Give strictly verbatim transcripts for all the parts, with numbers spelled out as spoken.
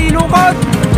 ilukot.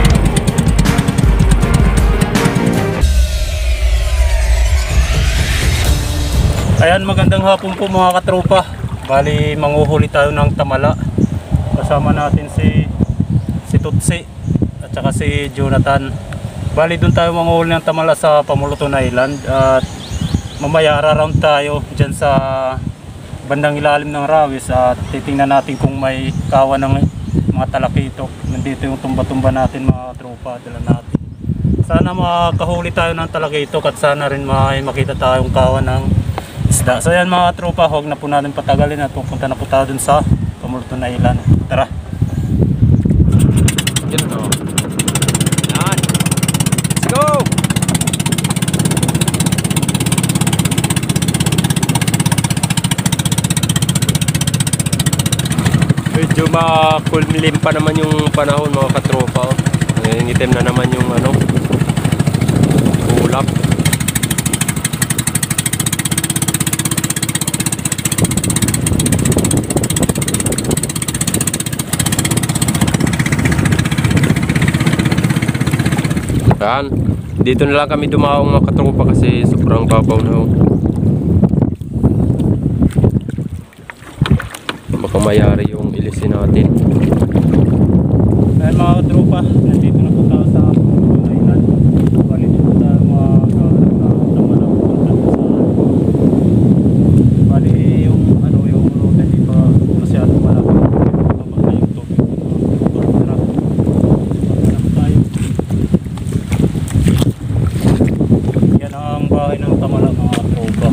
Ayan, magandang hapon po mga katropa. Bali, manguhuli tayo ng tamala. Kasama natin si si Tutsi at saka si Jonathan. Bali, doon tayo manguhuli ng tamala sa Pamuluton Island. At mamaya araround tayo dyan sa bandang ilalim ng Rawis. At titingnan natin kung may kawan ng mga talakitok. Nandito yung tumba-tumba natin mga katropa. Dala natin. Sana makahuli tayo ng talakitok at sana rin may makita tayong kawan ng isda. So yan mga tropa, huwag na po natin patagalin at pupunta na po tayo dun sa Pamuluton Island. Tara! Yan o. Yan. Let's go! Medyo makulimlim pa naman yung panahon mga katropa. Nangingitim na naman yung ano, ulap. Yan. Dito na lang kami dumaong mga katropa kasi sobrang babaw na. Baka mayari yung ilisin natin. Ayan mga katropa, nandito na po tayo sa Pamuluton Island. Bali dito tayo mga tamala pupunta sa bali yung ano yung road hindi pa masyadong malaki. Kapag na yung tubig mga katropa. Bahay ng tamala mga tropa.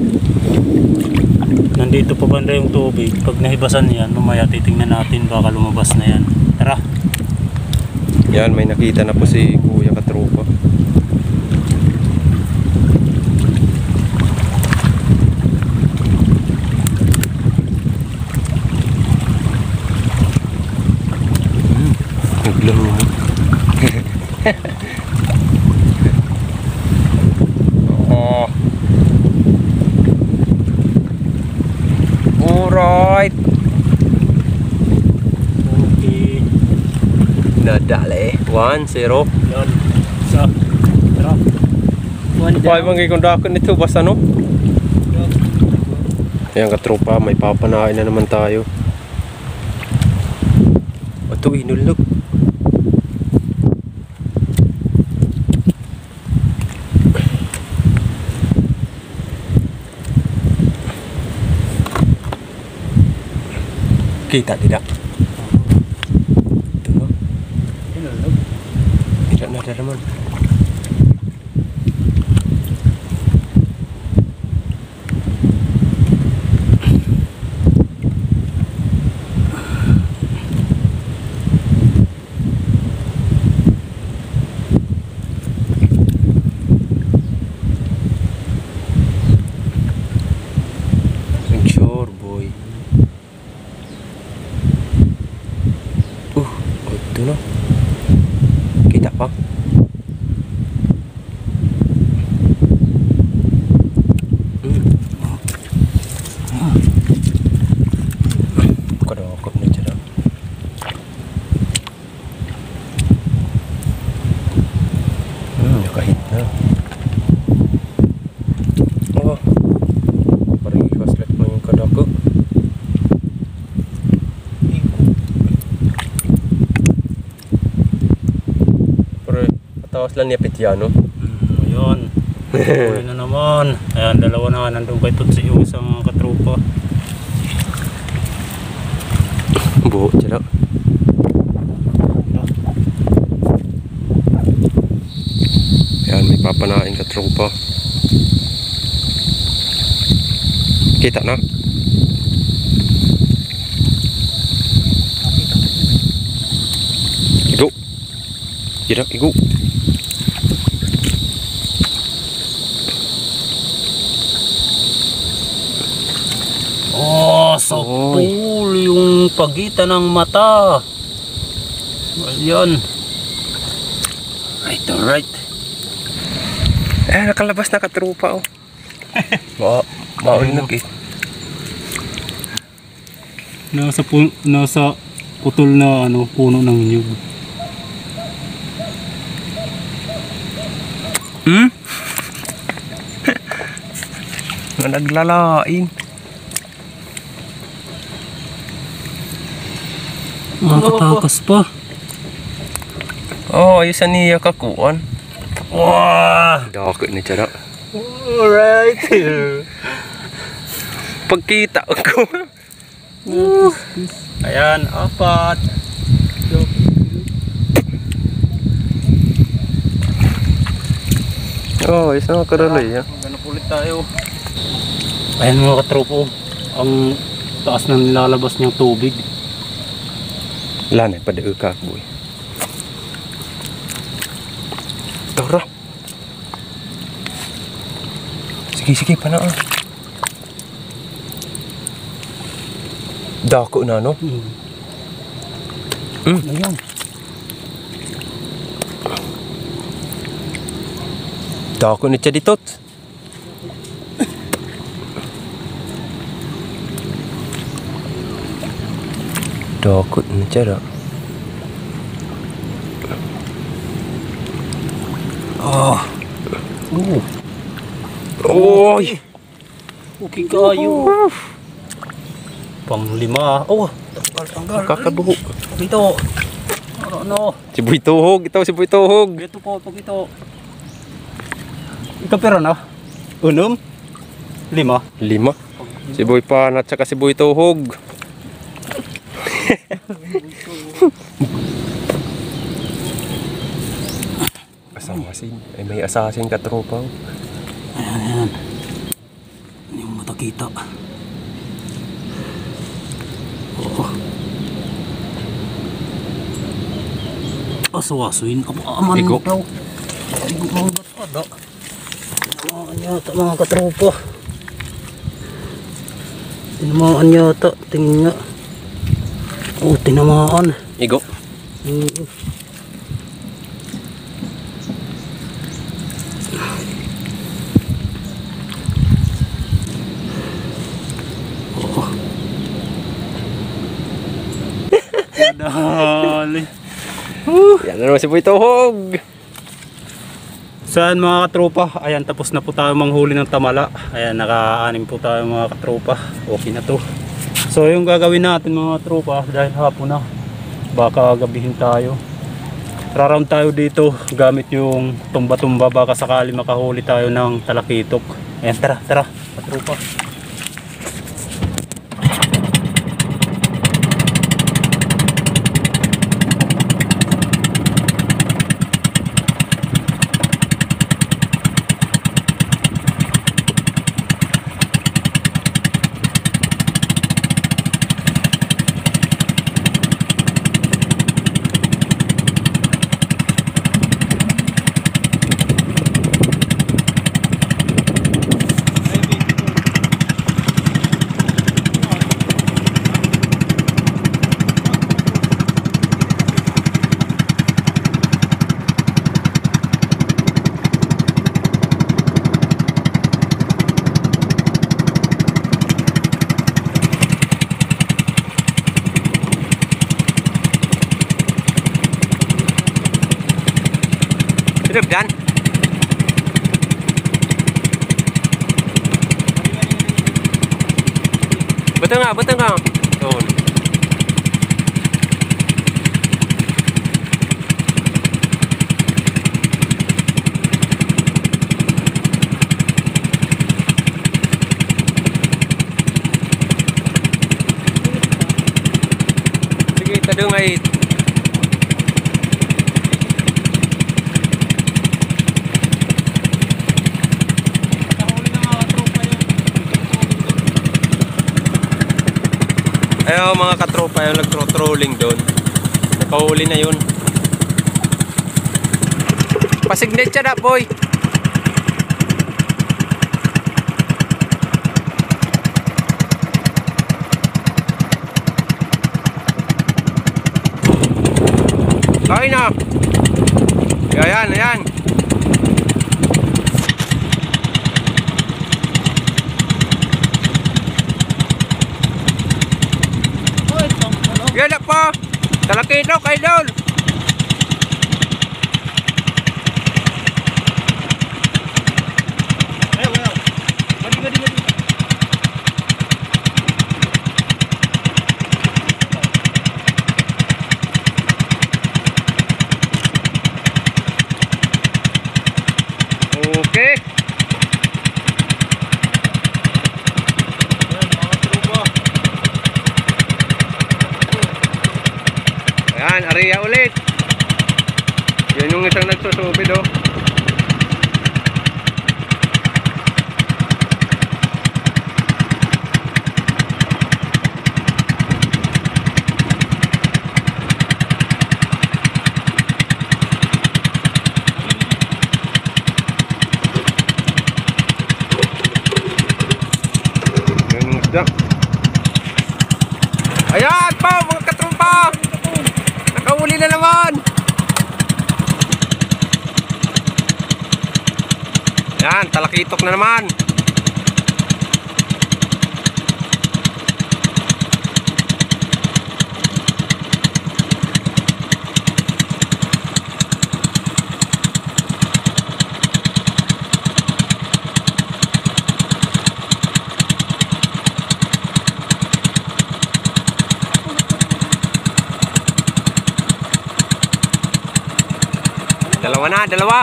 Nandito pa banda yung tubig. Pag nahibasan yan, mamaya titingnan natin, baka lumabas na yan. Tara. Yan, may nakita na po si Kuya katropa. Hmm, naglaro mo. Alright. Okay. Nadali. one zero. Yan. Isa. Tara. One Pwede mong ikondakon nito basta no? Ayan katropa, may papanain na naman tayo. Ito inulog. Kita tidak? Ito no? Tidak na naman. Sure boy. Ito no? Kita pa? Hmm. Kadakot na dyan. Hmm, nakahit na. Oh, parang i-haslet mo yung kadakot. Tawas lang niya Petiano. Hmm, ayun. Huli na naman. Ayan, dalawa na. Nandun kay Tutsi yung isang katropa. Buho dyan. Ayan, may papanain katropa. Kita na. Igo. Kita, igo. Oh, sa pool yung pagitan ng mata. Ayan. Right, alright. Eh, nakalabas na katrupa oh. Ma Maunog eh. Nasa, nasa putol na ano, puno ng nyug. Hmm? Nga naglalain. Makatakas pa. Oh, ayusan niya kakuan. Wah! Dako ni Chara. Alright. Pagkita ko. Ayan, apat. Oh, ayos na karaloy. Ha? Ganap ulit tayo. Ayan mga katropo, ang taas na nilalabas niyang tubig. Wala na, pada ukak boy. Tara. Sige, sige pa na. Ah. Dako na, no? Hmm. Hmm. Ayan. Dako ni siya dito. Dako ni siya. Oh. Oh. Oy! Okay kayo. Pang lima. Oh, tanggal, tanggal. Kakabuho. Ito. Ano, ano. Si Boy Tuhog. Ito si Boy Tuhog. Ito po, pag ito. Ikaw pera na? Unum? Lima? Lima. Si Boy Pan at saka si Boy Tuhog. Asasin. Ay, may asasin katropa. Ayan, ayan. Hindi mo matakita. Oo. Aswasuin. Aman Igo. daw. Igo mga batada. Tinamaan yata mga katropa. Tinamaan yata. Tingin nga. Oh, tinamaan. Igo. Mm. Oh. Dali. Yan na naman si Boy Tuhog. Saan mga katropa? Ayan, tapos na po tayo manghuli ng tamala. Ayan, naka-anim po tayo mga katropa. Okay na to. So yung gagawin natin mga katropa, dahil hapon na, baka gabihin tayo. Raround tayo dito gamit yung tumba-tumba, baka sakali makahuli tayo ng talakitok. Ayan, tara, tara katropa. Hidup dan. Betul nggak? Betul nggak? Tuh. Sige, tadung ay. Ayaw mga katropa yung nagtro-trolling doon. Nakahuli na yun. Pasignet siya na boy. Kain na. Ayan, ayan. Yan na po. Talakitok, idol. Yan, area ulit. Yan yung isang nagsusubid oh. Yung isda. Ayan po mga katrumpa. Nakahuli na naman. Yan, talakitok na naman. Dalawa na, dalawa.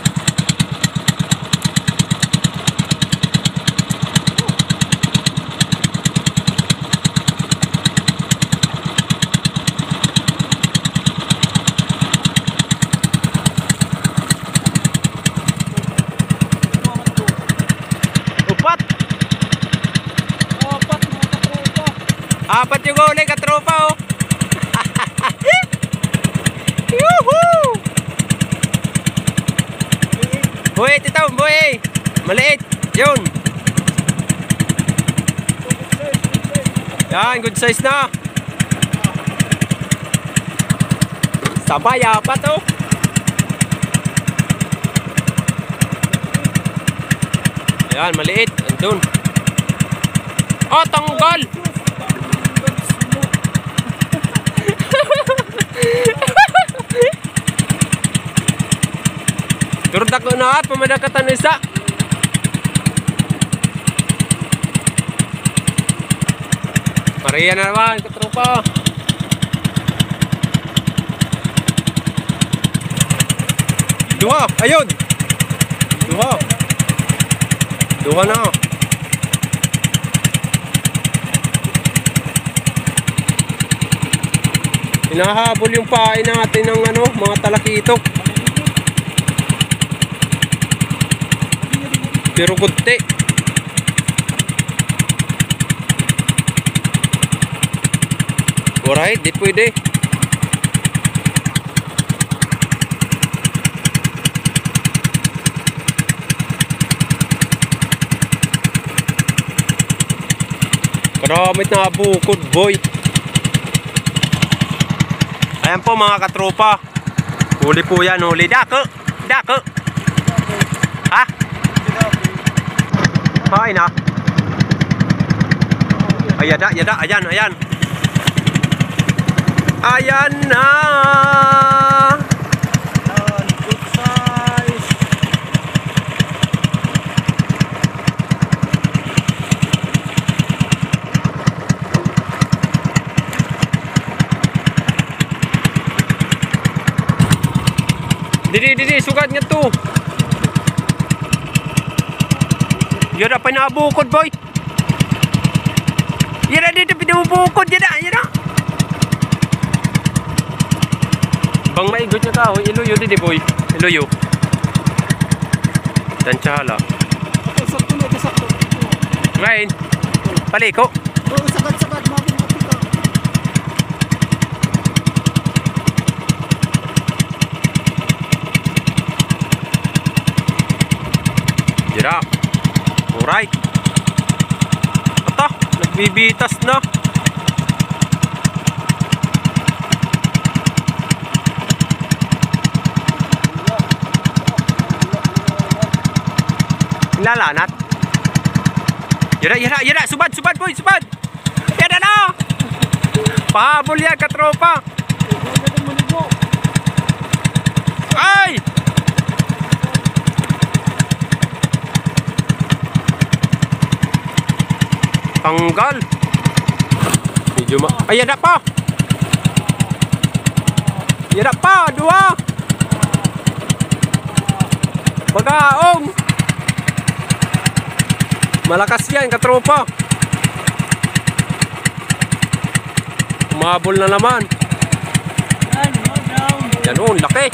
Upat. Apat mga katropa. Apat yung huli katropa oh. Yuhuu! Buhay, tito, buhay! Maliit! Yun! Yan, good size na! Sabay, apat oh! Yan, maliit! Andun! Oh, tanggal! Turda ko na at pamadakatan isa. Maria na naman, katropa. Dua, ayun. Dua. Dua na. Hinahabol yung pain natin ng ano, mga talakitok. Pero kunti. Alright, di pwede. Karamit na bukod, boy. Ayan po mga katropa. Huli po yan, huli. Dako, dako. Ha? Hay na. Ay, yada, yada, ayan, ayan. Ayan na. Good size. Didi, didi, sugat nga to. Yada pa nabukod, boy. Yada dito pinabukod, yada, yada. Bang maigot niya tao, iluyo didi, boy. Iluyo. Tansyahala. Ito, sakto na, ito, sakto. Ngayon, paliko. Oo, sagad-sagad, mabing mapika. Yada. Alright. Ata, nagbibitas na. Lalanat. Yada, yada, yada, subad, subad, boy, subad. Yada na. Pahabol yan, katropa. Ay! Tanggal. Medyo ma... Ay, yada pa. Yada pa, dua. Pagaong. Malakas yan, katropa. Umabol na naman. Yan. Yan o, laki.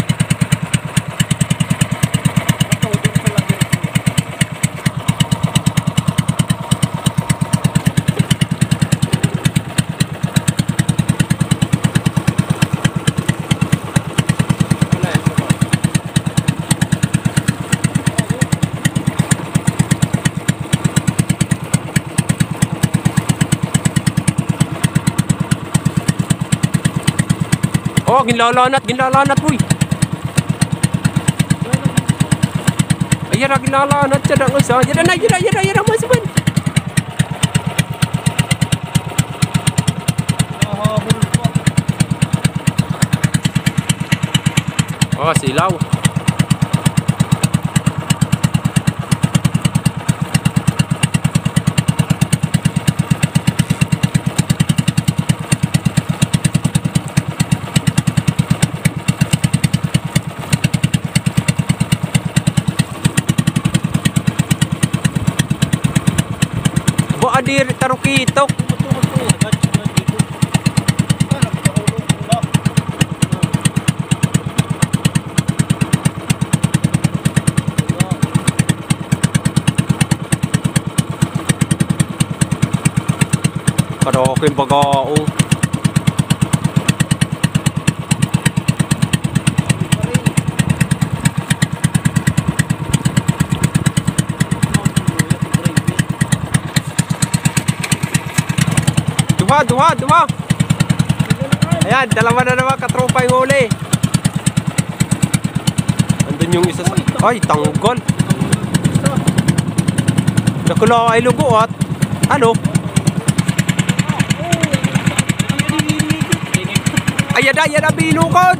Oh, ginlalanat, ginlalanat, boy. Ayan na, ginlalanat siya na nga. Yan na, yan na, yan na, yan na, mas man. Oh, silaw. Adir tarukitok. Kada ako yung bagao. Duha, duha, duha. Ayan, dalawa na naman katropa yung huli. Andun yung isa sa... Ay, tanggol. Nakula ay lugo at... Ano? Ayan na, ayan na, binukod.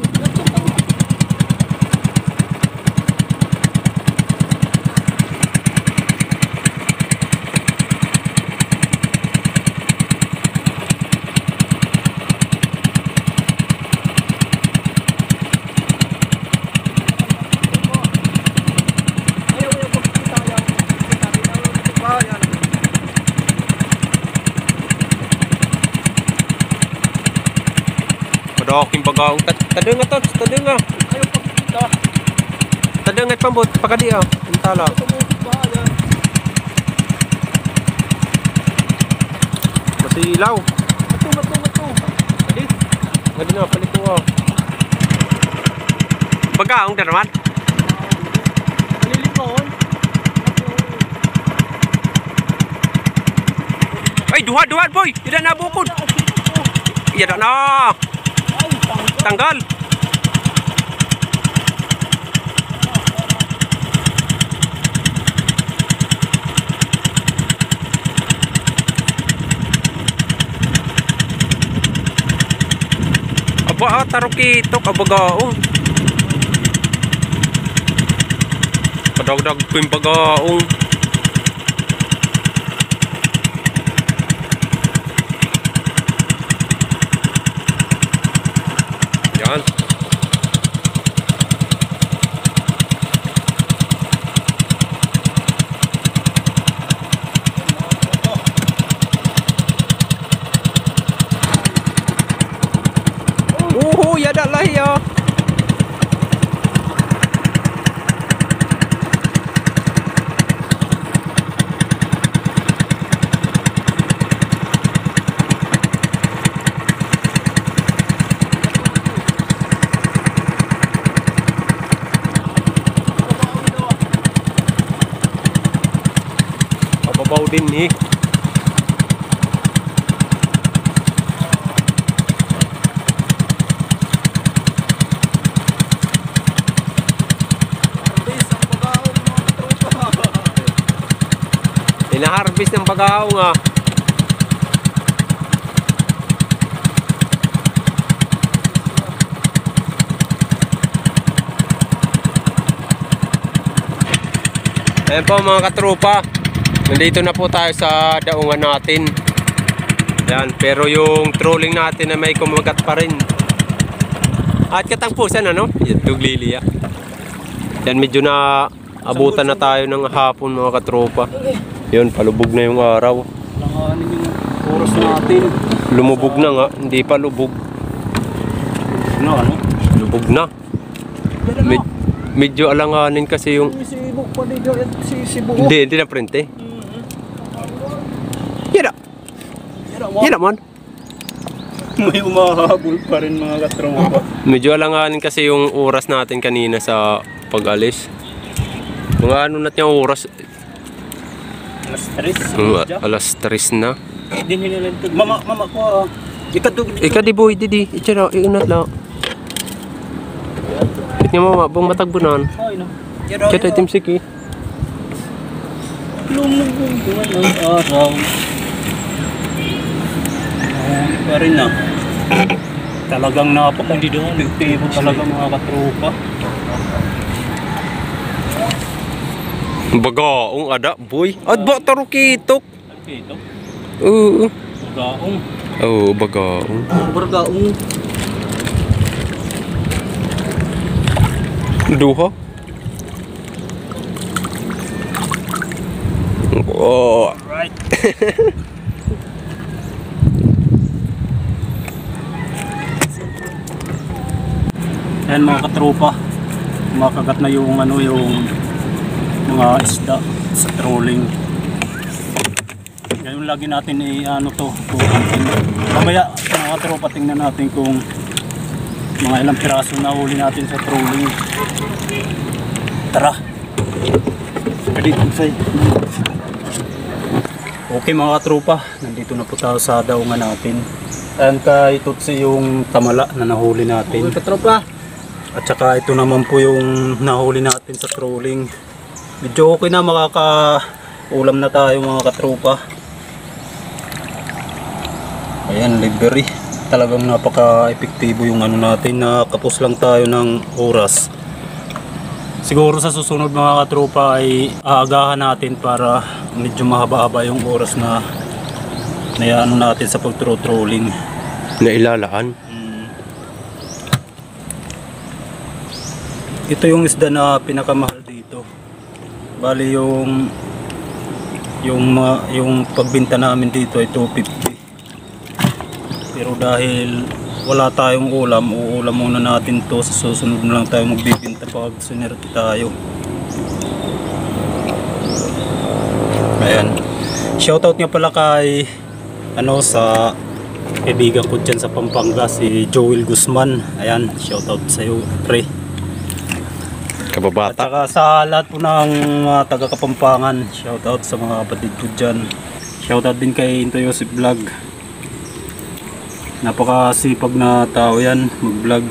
Padaking bagaw. Tadeng nga to, tadeng nga. Ayaw pagkita. Tadeng nga pambot, pagkadi ah. Antala. Masilaw. Mato, mato, mato. Palit. Ngadi na, palit ko ah. Bagaong na naman. Malilipon. Ay, duha, duha boy. Yan na bukod. Yan na. Tanggal. Aba, tarukitok, abagaong. Padagdag ko yung bagaong. Yan. Uhu, ya dah lah ya. Bau din nih. Ina-harvest ng bagaong ah. Ayan po mga katropa. Nandito na po tayo sa daungan natin. Yan, pero yung trolling natin na may kumagat pa rin. At katangpusan ano? Yan, duglili ah. Yan, medyo na abutan na tayo ng hapon mga katropa. Yun, palubog na yung araw. Langanin yung oras natin. Lumubog na nga, hindi pa lubog. No, ano? Lubog na. Med- medyo alanganin kasi yung... Si Ibo pa dito at si Sibo. Hindi, hindi na print eh. Yan na. Yan naman. May umahabol pa rin mga katropa. Medyo alanganin kasi yung oras natin kanina sa pag-alis. Mga ano na yung oras? Alas tres. Mga alas tres na. Hindi nila ito. Mama, mama ko ah. Ikadug dito. Ika di boy, di di. Ichara, iunat lang. Bit nga mama, buong matagbunan. Ay no. Kaya tayo timsik eh. Lumubog naman ang araw. Ah, pa rin na. Talagang napaka-epektibo talaga mga katropa. Bagaong ada, boy. At ba tarukitok? Ito. Oo. Gaong. Oo, bagaong. Bargaong. Duha. Oh. Right. Ayan mga katropa, kumakagat na yung ano yung mga isda sa trolling. Ngayon lagi natin i ano to, tutukin. Mamaya mga katropa tingnan natin kung mga ilang piraso na huli natin sa trolling. Tara. Dito side. Okay mga katropa, nandito na po tayo sa daungan natin. Ayan kay Tutsi yung tamala na nahuli natin. Okay, katropa. At saka ito naman po yung nahuli natin sa trolling. Medyo okay na, makaka-ulam na tayo mga katropa. Ayan, livery. Talagang napaka-epektibo yung ano natin. Nakapos lang tayo ng oras. Siguro sa susunod mga katropa ay aagahan natin para medyo mahaba-haba yung oras na na ano natin sa pag-trolling. Nailalaan. Ito yung isda na pinakamahal dito. Bali yung yung ma- yung pagbenta namin dito ay two fifty. Pero dahil wala tayong ulam, uulam muna natin to. Sa susunod na lang tayo magbibenta pag sinerte tayo. Ayan. Shoutout nga pala kay ano sa kaibigan ko dyan sa Pampanga, si Joel Guzman. Ayan, shoutout sa iyo, pre. At Kababata. saka sa lahat po ng mga taga Kapampangan, shoutout sa mga kapatid ko dyan. Shoutout din kay Into Yosef Vlog. Napakasipag na tao yan, mag-vlog.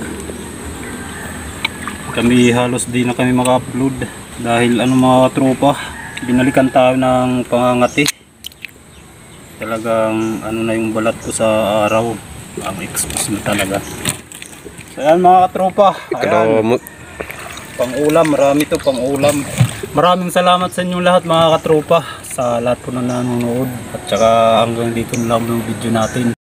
Kami halos di na kami maka-upload dahil ano mga tropa, binalikan tayo ng pangangati. Talagang ano na yung balat ko sa araw, ang expose na talaga. So yan mga tropa, ayan. Pang ulam, marami to pang ulam. Maraming salamat sa inyong lahat mga katropa, sa lahat po na nanonood. At saka hanggang dito na lang yung video natin.